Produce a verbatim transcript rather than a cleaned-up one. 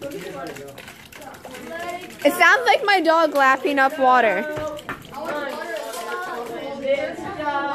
It sounds like my dog lapping up water. This dog